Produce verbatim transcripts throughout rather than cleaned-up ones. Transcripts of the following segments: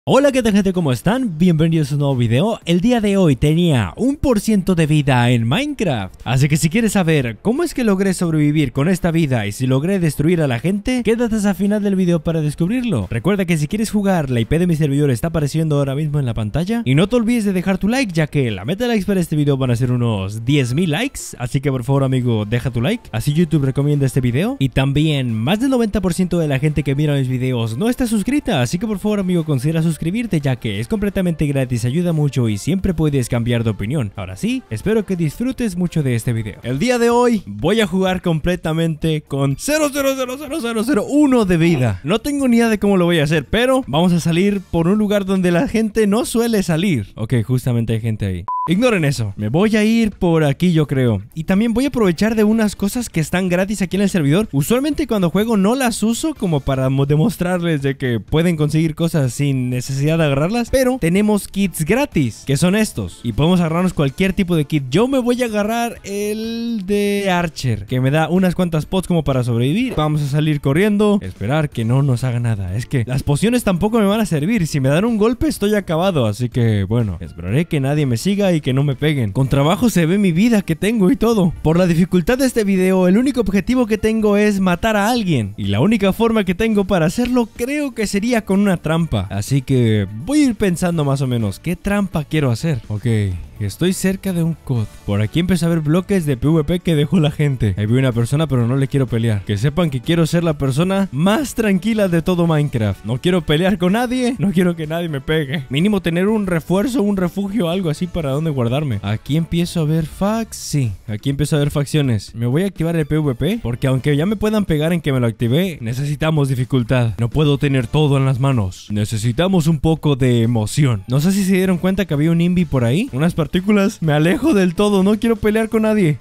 Hola, ¿qué tal, gente? ¿Cómo están? Bienvenidos a un nuevo video. El día de hoy tenía un por ciento de vida en Minecraft, así que si quieres saber cómo es que logré sobrevivir con esta vida y si logré destruir a la gente, quédate hasta el final del video para descubrirlo. Recuerda que si quieres jugar, la I P de mi servidor está apareciendo ahora mismo en la pantalla, y no te olvides de dejar tu like, ya que la meta de likes para este video van a ser unos diez mil likes, así que por favor, amigo, deja tu like, así YouTube recomienda este video. Y también más del noventa por ciento de la gente que mira mis videos no está suscrita, así que por favor, amigo, considera suscribirte suscribirte, ya que es completamente gratis, ayuda mucho y siempre puedes cambiar de opinión. Ahora sí, espero que disfrutes mucho de este video. El día de hoy voy a jugar completamente con cero cero cero cero cero cero uno de vida. No tengo ni idea de cómo lo voy a hacer, pero vamos a salir por un lugar donde la gente no suele salir. Ok, justamente hay gente ahí. Ignoren eso, me voy a ir por aquí, yo creo. Y también voy a aprovechar de unas cosas que están gratis aquí en el servidor. Usualmente cuando juego no las uso como para demostrarles de que pueden conseguir cosas sin necesidad de agarrarlas, pero tenemos kits gratis, que son estos, y podemos agarrarnos cualquier tipo de kit. Yo me voy a agarrar el de Archer, que me da unas cuantas pots como para sobrevivir. Vamos a salir corriendo, esperar que no nos haga nada. Es que las pociones tampoco me van a servir. Si me dan un golpe estoy acabado, así que bueno, esperaré que nadie me siga y que no me peguen. Con trabajo se ve mi vida que tengo y todo. Por la dificultad de este video, el único objetivo que tengo es matar a alguien, y la única forma que tengo para hacerlo creo que sería con una trampa. Así que voy a ir pensando más o menos qué trampa quiero hacer. Ok, estoy cerca de un C O D. Por aquí empecé a ver bloques de PvP que dejó la gente. Ahí vi una persona, pero no le quiero pelear. Que sepan que quiero ser la persona más tranquila de todo Minecraft. No quiero pelear con nadie, no quiero que nadie me pegue. Mínimo tener un refuerzo, un refugio, algo así para donde guardarme. Aquí empiezo a ver fax. Sí, aquí empiezo a ver facciones. Me voy a activar el PvP, porque aunque ya me puedan pegar en que me lo activé, necesitamos dificultad. No puedo tener todo en las manos. Necesitamos un poco de emoción. No sé si se dieron cuenta que había un invi por ahí. Unas partículas. Me alejo del todo, no quiero pelear con nadie.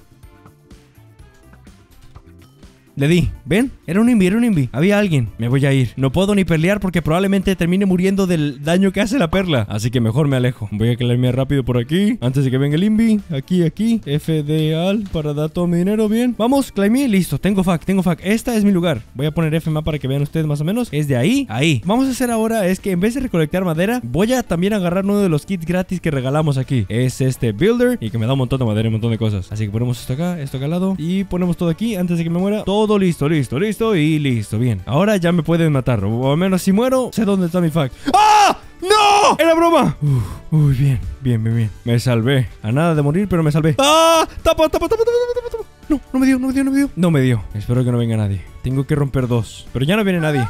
Le di, ¿ven? Era un invi, era un invi. Había alguien. Me voy a ir. No puedo ni pelear porque probablemente termine muriendo del daño que hace la perla. Así que mejor me alejo. Voy a claimear rápido por aquí antes de que venga el invi. Aquí, aquí. F D al para dar todo mi dinero. Bien. Vamos, claimé. Listo. Tengo fac, tengo fac. Esta es mi lugar. Voy a poner F M A para que vean ustedes más o menos. Es de ahí, ahí. Vamos a hacer ahora es que en vez de recolectar madera, voy a también agarrar uno de los kits gratis que regalamos aquí. Es este Builder y que me da un montón de madera y un montón de cosas. Así que ponemos esto acá, esto acá al lado y ponemos todo aquí antes de que me muera. Todo listo, listo, listo y listo. Bien, ahora ya me pueden matar, o al menos si muero, sé dónde está mi fac. ¡Ah! ¡No! ¡Era broma! Uf, uy, bien, bien, bien, bien. Me salvé. A nada de morir, pero me salvé. ¡Ah! ¡Tapa, tapa, tapa, tapa, tapa, tapa! No, no me dio, no me dio, no me dio. No me dio. Espero que no venga nadie. Tengo que romper dos, pero ya no viene nadie.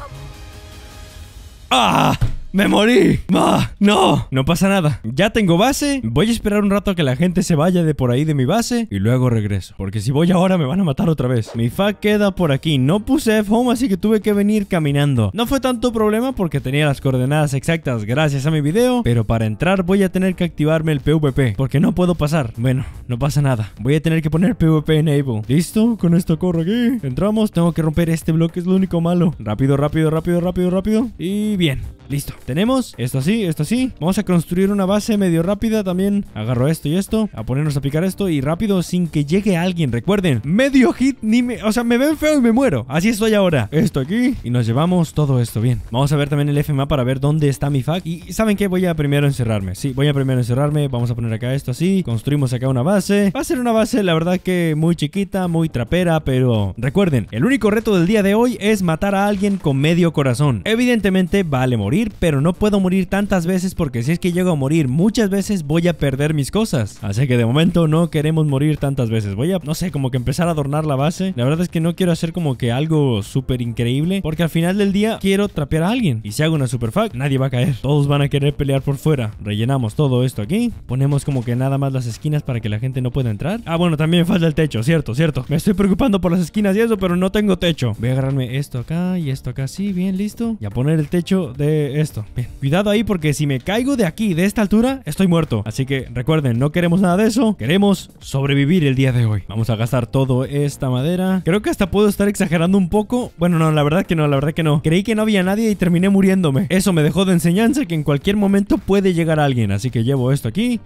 ¡Ah! ¡Me morí! ¡Ah! ¡No! No pasa nada. Ya tengo base. Voy a esperar un rato a que la gente se vaya de por ahí de mi base y luego regreso, porque si voy ahora me van a matar otra vez. Mi fac queda por aquí. No puse F-Home, así que tuve que venir caminando. No fue tanto problema porque tenía las coordenadas exactas gracias a mi video, pero para entrar voy a tener que activarme el PvP, porque no puedo pasar. Bueno, no pasa nada. Voy a tener que poner PvP Enable. ¿Listo? Con esto corro aquí. Entramos. Tengo que romper este bloque, es lo único malo. Rápido, rápido, rápido, rápido, rápido. Y bien. Listo. Tenemos esto así, esto así. Vamos a construir una base medio rápida también. Agarro esto y esto. A ponernos a picar esto y rápido sin que llegue alguien. Recuerden, medio hit ni me... O sea, me ven feo y me muero. Así estoy ahora. Esto aquí. Y nos llevamos todo esto. Bien. Vamos a ver también el F M A para ver dónde está mi fac. Y ¿saben qué? Voy a primero encerrarme. Sí, voy a primero encerrarme. Vamos a poner acá esto así. Construimos acá una base. Va a ser una base, la verdad que muy chiquita, muy trapera, pero recuerden, el único reto del día de hoy es matar a alguien con medio corazón. Evidentemente vale morir, pero no puedo morir tantas veces porque si es que llego a morir muchas veces voy a perder mis cosas. Así que de momento no queremos morir tantas veces. Voy a, no sé, como que empezar a adornar la base. La verdad es que no quiero hacer como que algo súper increíble, porque al final del día quiero trapear a alguien. Y si hago una super fac, nadie va a caer. Todos van a querer pelear por fuera. Rellenamos todo esto aquí. Ponemos como que nada más las esquinas para que la gente no pueda entrar. Ah, bueno, también falta el techo, cierto, cierto. Me estoy preocupando por las esquinas y eso, pero no tengo techo. Voy a agarrarme esto acá y esto acá, sí, bien, listo. Y a poner el techo de esto. Bien, cuidado ahí porque si me caigo de aquí, de esta altura, estoy muerto. Así que recuerden, no queremos nada de eso. Queremos sobrevivir el día de hoy. Vamos a gastar toda esta madera. Creo que hasta puedo estar exagerando un poco. Bueno, no, la verdad que no, la verdad que no. Creí que no había nadie y terminé muriéndome. Eso me dejó de enseñanza que en cualquier momento puede llegar alguien. Así que llevo esto aquí.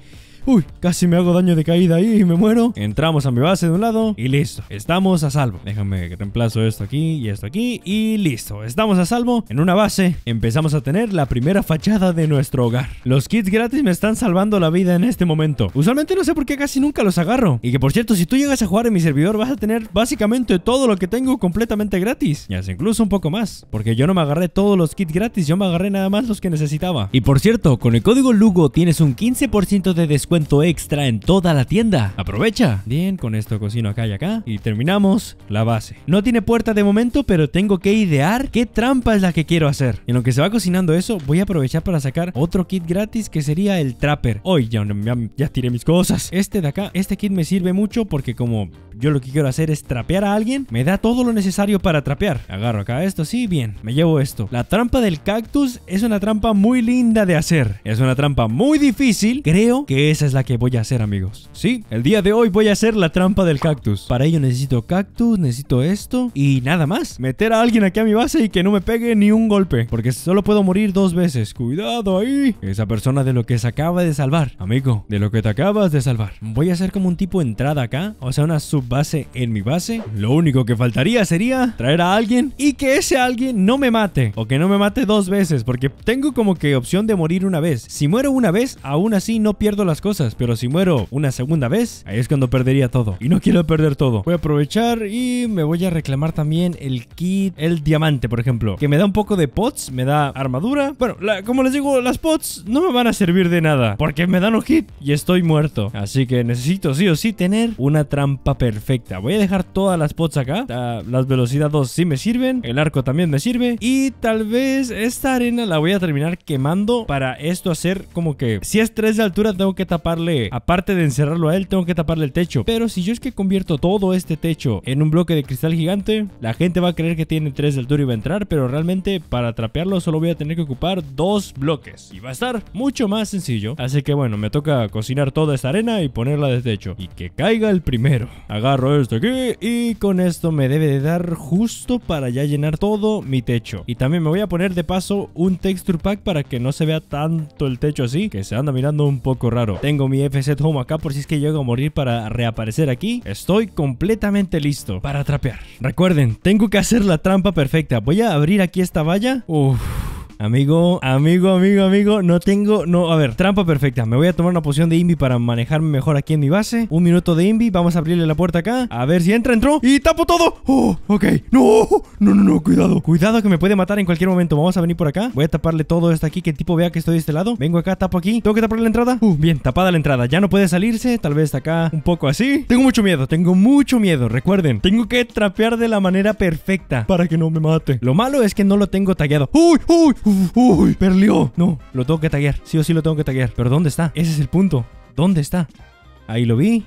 Uy, casi me hago daño de caída ahí y me muero. Entramos a mi base de un lado y listo. Estamos a salvo. Déjame que reemplazo esto aquí y esto aquí y listo. Estamos a salvo en una base. Empezamos a tener la primera fachada de nuestro hogar. Los kits gratis me están salvando la vida en este momento. Usualmente no sé por qué casi nunca los agarro. Y que por cierto, si tú llegas a jugar en mi servidor vas a tener básicamente todo lo que tengo completamente gratis. Y hasta incluso un poco más. Porque yo no me agarré todos los kits gratis, yo me agarré nada más los que necesitaba. Y por cierto, con el código Lugo tienes un quince por ciento de descuento extra en toda la tienda. Aprovecha. Bien, con esto cocino acá y acá. Y terminamos la base. No tiene puerta de momento, pero tengo que idear qué trampa es la que quiero hacer. En lo que se va cocinando eso, voy a aprovechar para sacar otro kit gratis que sería el Trapper. Hoy ya, ya, ya tiré mis cosas. Este de acá, este kit me sirve mucho porque como yo lo que quiero hacer es trapear a alguien, me da todo lo necesario para trapear. Agarro acá esto, sí, bien, me llevo esto. La trampa del cactus es una trampa muy linda de hacer. Es una trampa muy difícil. Creo que esa es la que voy a hacer, amigos. Sí, el día de hoy voy a hacer la trampa del cactus. Para ello necesito cactus, necesito esto y nada más. Meter a alguien aquí a mi base y que no me pegue ni un golpe, porque solo puedo morir dos veces. Cuidado ahí. Esa persona de lo que se acaba de salvar. Amigo, de lo que te acabas de salvar. Voy a hacer como un tipo entrada acá, o sea, una subbase en mi base. Lo único que faltaría sería traer a alguien y que ese alguien no me mate, o que no me mate dos veces, porque tengo como que opción de morir una vez. Si muero una vez, aún así no pierdo las cosas, pero si muero una segunda vez, ahí es cuando perdería todo. Y no quiero perder todo. Voy a aprovechar y me voy a reclamar también el kit, el diamante, por ejemplo, que me da un poco de pots, me da armadura. Bueno, la, como les digo, las pots no me van a servir de nada, porque me dan un hit y estoy muerto. Así que necesito sí o sí tener una trampa perfecta. Voy a dejar todas las pots acá. Uh, las velocidad dos sí me sirven, el arco también me sirve, y tal vez esta arena la voy a terminar quemando para esto hacer como que si es tres de altura tengo que taparle, aparte de encerrarlo a él, tengo que taparle el techo. Pero si yo es que convierto todo este techo en un bloque de cristal gigante, la gente va a creer que tiene tres de altura y va a entrar, pero realmente para trapearlo solo voy a tener que ocupar dos bloques y va a estar mucho más sencillo. Así que bueno, me toca cocinar toda esta arena y ponerla de techo y que caiga el primero. Agarro esto aquí y con esto me debe de dar justo para ya llenar todo mi techo. Y también me voy a poner de paso un texture pack para que no se vea tanto el techo así, que se anda mirando un poco raro. Tengo mi F Z Home acá por si es que llego a morir para reaparecer aquí. Estoy completamente listo para trapear. Recuerden, tengo que hacer la trampa perfecta. Voy a abrir aquí esta valla. Uff. Amigo, amigo, amigo, amigo, no tengo, no, a ver, trampa perfecta. Me voy a tomar una poción de Invi para manejarme mejor aquí en mi base. Un minuto de Invi, vamos a abrirle la puerta acá. A ver si entra, entró y tapo todo. Oh, ok, no, no, no, no, cuidado. Cuidado que me puede matar en cualquier momento. Vamos a venir por acá. Voy a taparle todo esto aquí, que el tipo vea que estoy de este lado. Vengo acá, tapo aquí. Tengo que taparle la entrada. Uh, bien, tapada la entrada. Ya no puede salirse, tal vez acá un poco así. Tengo mucho miedo, tengo mucho miedo. Recuerden, tengo que trapear de la manera perfecta para que no me mate. Lo malo es que no lo tengo tagueado. Uy, uy, uy. Uy, perlió. No, lo tengo que taguear. Sí o sí lo tengo que taguear. Pero ¿dónde está? Ese es el punto. ¿Dónde está? Ahí lo vi.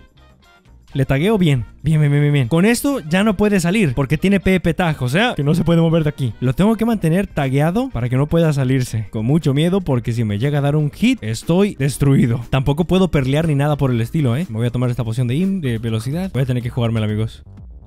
Le tagueo bien. Bien, bien, bien, bien. Con esto ya no puede salir porque tiene P P tag, o sea, que no se puede mover de aquí. Lo tengo que mantener tagueado para que no pueda salirse. Con mucho miedo porque si me llega a dar un hit, estoy destruido. Tampoco puedo perlear ni nada por el estilo, ¿eh? Me voy a tomar esta poción de im, de velocidad. Voy a tener que jugármela, amigos.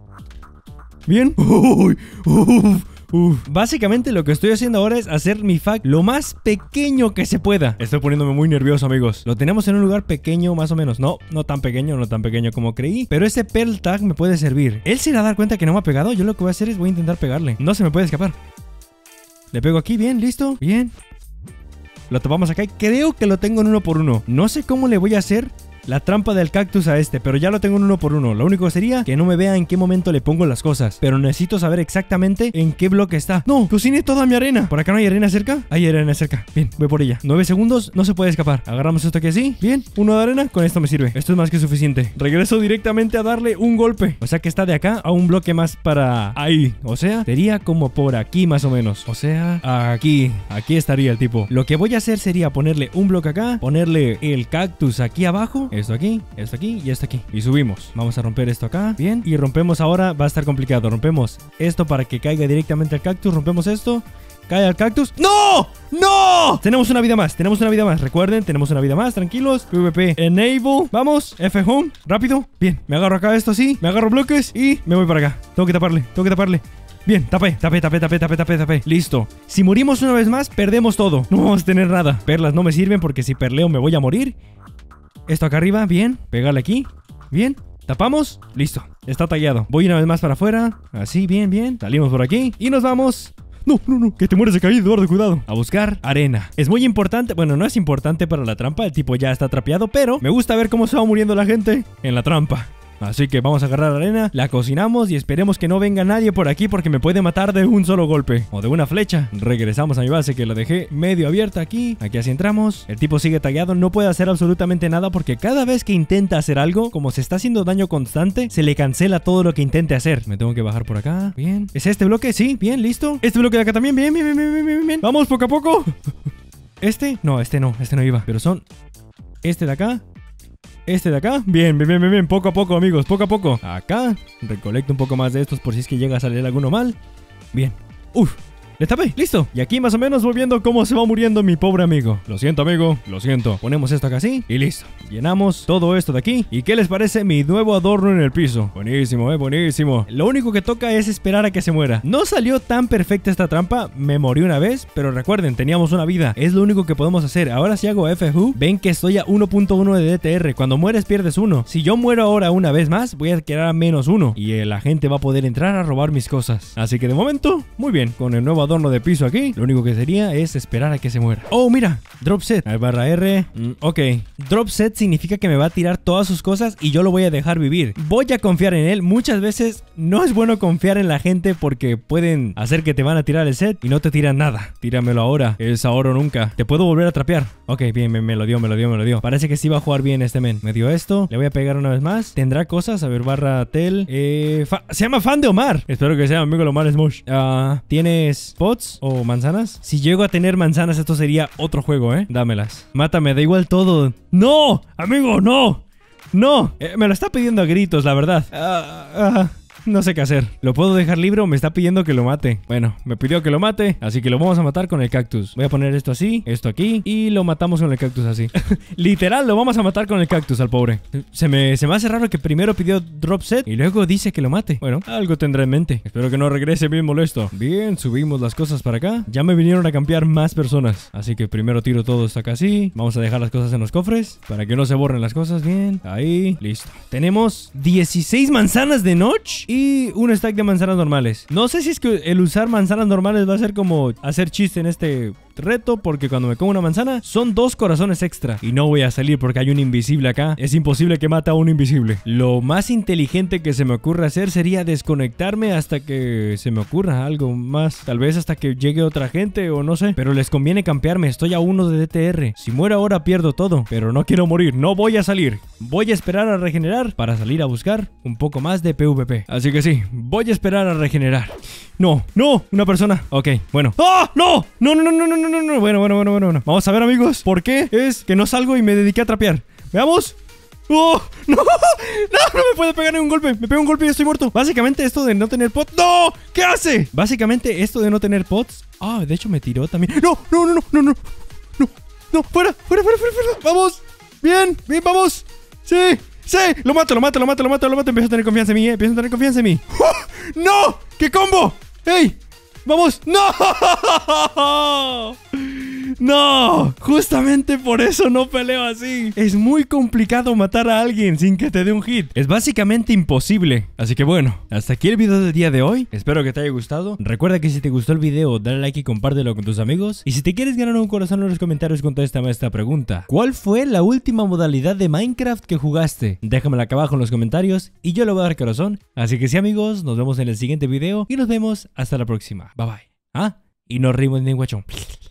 Bien. Uy, uf. Uf. Básicamente lo que estoy haciendo ahora es hacer mi fac lo más pequeño que se pueda. Estoy poniéndome muy nervioso, amigos. Lo tenemos en un lugar pequeño más o menos. No, no tan pequeño, no tan pequeño como creí. Pero ese pearl tag me puede servir. Él se irá a dar cuenta que no me ha pegado. Yo lo que voy a hacer es voy a intentar pegarle. No se me puede escapar. Le pego aquí, bien, listo, bien. Lo tomamos acá y creo que lo tengo en uno por uno. No sé cómo le voy a hacer la trampa del cactus a este, pero ya lo tengo en uno por uno. Lo único sería que no me vea en qué momento le pongo las cosas, pero necesito saber exactamente en qué bloque está. No, cociné toda mi arena. ¿Por acá no hay arena cerca? Hay arena cerca. Bien, voy por ella. Nueve segundos, no se puede escapar. Agarramos esto aquí así. Bien, uno de arena, con esto me sirve. Esto es más que suficiente. Regreso directamente a darle un golpe. O sea que está de acá a un bloque más para ahí. O sea, sería como por aquí más o menos. O sea, aquí. Aquí estaría el tipo. Lo que voy a hacer sería ponerle un bloque acá, ponerle el cactus aquí abajo. Esto aquí, esto aquí y esto aquí. Y subimos. Vamos a romper esto acá. Bien. Y rompemos ahora. Va a estar complicado. Rompemos esto para que caiga directamente al cactus. Rompemos esto. Cae al cactus. ¡No! ¡No! Tenemos una vida más. Tenemos una vida más. Recuerden, tenemos una vida más. Tranquilos. P V P. Enable. Vamos. F home. Rápido. Bien. Me agarro acá esto así. Me agarro bloques y me voy para acá. Tengo que taparle. Tengo que taparle. Bien, tapé, tapé, tapé, tapé, tapé, tapé, tapé. Listo. Si morimos una vez más, perdemos todo. No vamos a tener nada. Perlas no me sirven porque si perleo me voy a morir. Esto acá arriba, bien. Pegarle aquí, bien. Tapamos, listo, está tallado. Voy una vez más para afuera, así, bien, bien. Salimos por aquí y nos vamos. No, no, no, que te mueres de caída, Eduardo, cuidado. A buscar arena. Es muy importante, bueno, no es importante para la trampa. El tipo ya está trapeado, pero me gusta ver cómo se va muriendo la gente en la trampa. Así que vamos a agarrar arena, la cocinamos y esperemos que no venga nadie por aquí porque me puede matar de un solo golpe o de una flecha. Regresamos a mi base que la dejé medio abierta aquí. Aquí así entramos. El tipo sigue tagueado, no puede hacer absolutamente nada porque cada vez que intenta hacer algo, como se está haciendo daño constante, se le cancela todo lo que intente hacer. Me tengo que bajar por acá. Bien. ¿Es este bloque? Sí, bien, listo. Este bloque de acá también, bien, bien, bien, bien, bien, bien. Vamos poco a poco. ¿Este? No, este no, este no iba. Pero son... Este de acá. Este de acá, bien, bien, bien, bien, poco a poco, amigos, poco a poco. Acá, recolecto un poco más de estos por si es que llega a salir alguno mal. Bien, uf, le tapé, listo. Y aquí más o menos voy viendo cómo se va muriendo mi pobre amigo. Lo siento, amigo, lo siento. Ponemos esto acá así y listo. Llenamos todo esto de aquí. ¿Y qué les parece mi nuevo adorno en el piso? Buenísimo, eh, buenísimo. Lo único que toca es esperar a que se muera. No salió tan perfecta esta trampa. Me morí una vez, pero recuerden, teníamos una vida. Es lo único que podemos hacer. Ahora si hago F U, ven que estoy a uno punto uno de D T R. Cuando mueres pierdes uno. Si yo muero ahora una vez más, voy a quedar a menos uno. Y eh, la gente va a poder entrar a robar mis cosas. Así que de momento, muy bien. Con el nuevo adorno de piso aquí, lo único que sería es esperar a que se muera. Oh, mira, drop set. A ver, barra R. Mm, ok. Drop set significa que me va a tirar todas sus cosas y yo lo voy a dejar vivir. Voy a confiar en él. Muchas veces no es bueno confiar en la gente porque pueden hacer que te van a tirar el set y no te tiran nada. Tíramelo ahora. Es ahora o nunca. Te puedo volver a trapear. Ok, bien, me, me lo dio, me lo dio, me lo dio. Parece que sí va a jugar bien este men. Me dio esto. Le voy a pegar una vez más. ¿Tendrá cosas? A ver, barra tel. Eh, se llama Fan de Omar. Espero que sea amigo de Omar Smosh. Uh, ¿Tienes pots o manzanas? Si llego a tener manzanas, esto sería otro juego, ¿eh? Dámelas. Mátame, da igual todo. ¡No! ¡Amigo, no! ¡No! Eh, me lo está pidiendo a gritos, la verdad. Uh, uh, no sé qué hacer. ¿Lo puedo dejar libre o me está pidiendo que lo mate? Bueno, me pidió que lo mate, así que lo vamos a matar con el cactus. Voy a poner esto así, esto aquí, y lo matamos con el cactus así. Literal, lo vamos a matar con el cactus al pobre. Se me, se me hace raro que primero pidió drop set y luego dice que lo mate. Bueno, algo tendrá en mente. Espero que no regrese bien molesto. Bien, subimos las cosas para acá. Ya me vinieron a campear más personas. Así que primero tiro todo esto acá así. Vamos a dejar las cosas en los cofres para que no se borren las cosas. Bien, ahí, listo. Tenemos dieciséis manzanas de notch y un stack de manzanas normales. No sé si es que el usar manzanas normales va a ser como hacer chiste en este reto, porque cuando me como una manzana son dos corazones extra y no voy a salir porque hay un invisible acá. Es imposible que mate a un invisible. Lo más inteligente que se me ocurre hacer sería desconectarme hasta que se me ocurra algo más, tal vez hasta que llegue otra gente o no sé, pero les conviene campearme. Estoy a uno de D T R. Si muero ahora pierdo todo, pero no quiero morir, no voy a salir. Voy a esperar a regenerar para salir a buscar un poco más de PvP. Así que sí, voy a esperar a regenerar. No, no, una persona. Ok, bueno. ¡Ah! ¡No! No, no, no, no, no, no, no, no. Bueno, bueno, bueno, bueno, bueno. Vamos a ver, amigos, por qué es que no salgo y me dediqué a trapear. Veamos. ¡Oh! ¡No! ¡No! ¡No me puede pegar ni un golpe! Me pega un golpe y estoy muerto. Básicamente esto de no tener pots... ¡No! ¿Qué hace? Básicamente esto de no tener pots... Ah, de hecho me tiró también. ¡No! ¡No, no, no! ¡No, no! ¡No! ¡No! ¡Fuera! ¡Fuera, fuera, fuera! fuera! ¡Vamos! ¡Bien! ¡Bien, vamos! ¡Sí! ¡Sí! ¡Lo mato, lo mato, lo mato, lo mato, lo mato! Empiezo a tener confianza en mí, ¿eh? Empiezo a tener confianza en mí. ¡Oh! ¡No! ¡Qué combo! ¡Ey! ¡Vamos! ¡No! ¡No! Justamente por eso no peleo así. Es muy complicado matar a alguien sin que te dé un hit. Es básicamente imposible. Así que bueno, hasta aquí el video del día de hoy. Espero que te haya gustado. Recuerda que si te gustó el video, dale like y compártelo con tus amigos. Y si te quieres ganar un corazón en los comentarios, contéstame esta pregunta: ¿cuál fue la última modalidad de Minecraft que jugaste? Déjamela acá abajo en los comentarios y yo le voy a dar corazón. Así que sí, amigos, nos vemos en el siguiente video y nos vemos hasta la próxima. Bye bye. Ah, y no rimos ni guachón.